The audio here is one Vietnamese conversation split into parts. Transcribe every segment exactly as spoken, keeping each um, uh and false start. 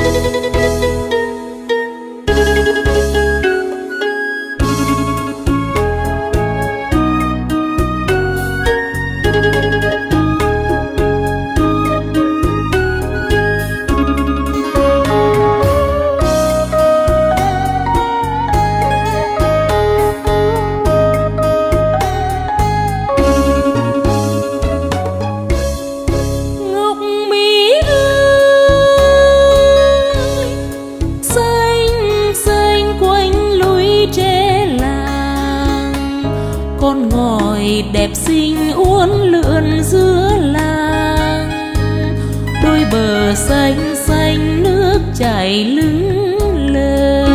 Con ngòi đẹp xinh uốn lượn giữa làng, đôi bờ xanh xanh nước chảy lững lờ.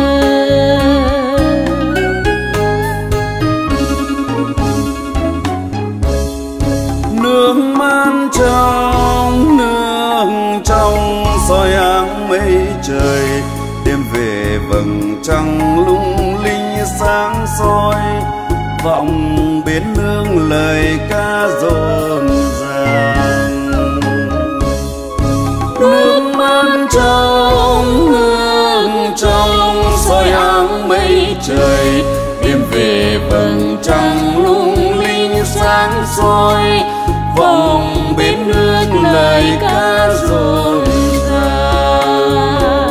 Nước man trong nước trong soi áng mây trời, đêm về vầng trăng lung linh sáng soi, vọng bến nương lời ca rộn ràng. Nước man trong nước trong soi áng mây trời, đêm về vầng trăng lung linh sáng soi, vọng bến nương lời ca rộn ràng.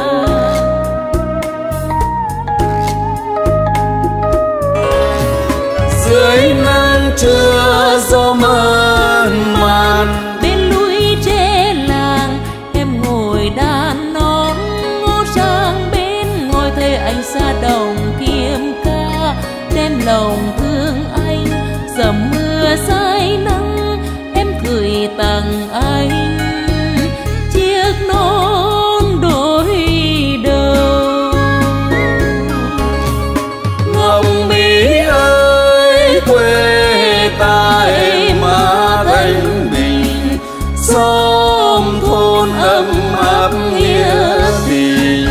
Dưới nắng trưa gió mơn man, bên núi tre làng em ngồi đàn nón, ngó sang bên ngồi thấy anh xa đồng kiếm ca, đem lòng thương anh dầm mưa say nắng, em gửi tặng anh chiếc nón đổi đầu. Ngọc Mỹ ơi quê ta em mà Thanh Bình, xóm thôn ấm áp nghĩa tình.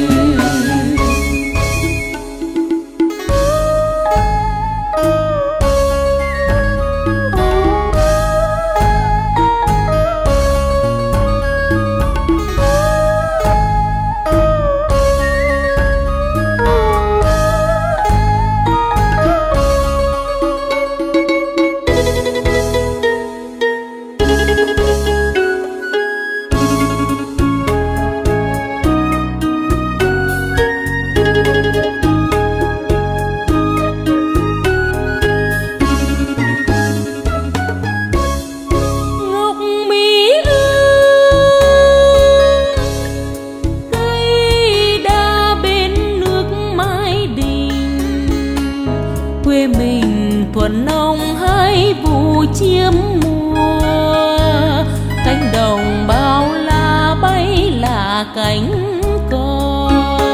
Quê mình thuần nông hai vụ chiêm mùa, cánh đồng bao la bay là cánh cò.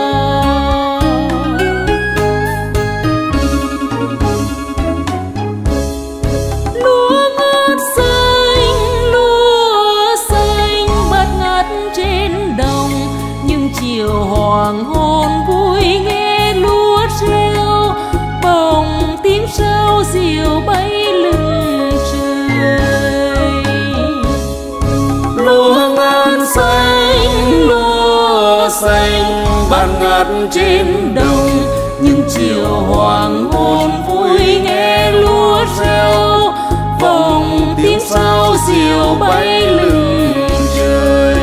Lúa ngát xanh, lúa xanh bát ngát trên đồng, nhưng chiều hoàng hôn vui nghe lúa reo, bồng tiếng sao diều bay lưng trời. Lúa ngát xanh, lúa xanh bát ngát trên đồng, nhưng chiều hoàng hôn vui nghe lúa reo, vòng tiếng sao diều bay lưng trời.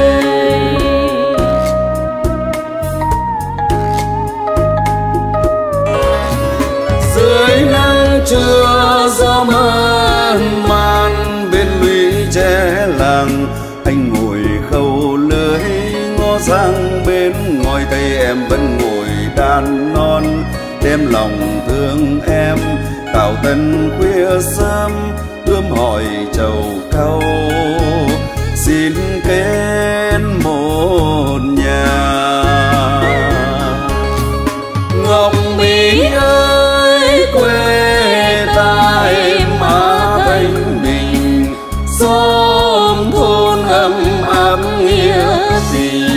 Dưới nắng trưa gió mơn man, bên lũy tre làng anh ngồi khâu lưới, ngó sang bên ngồi thấy em vẫn ngồi đàn non, đem lòng thương em tạo tân khuya sớm, ươm hỏi trầu cau xin kết một nhà. Ngọc Mỹ ơi quê ta em mà Thanh Bình, xóm thôn ấm áp nghĩa tình.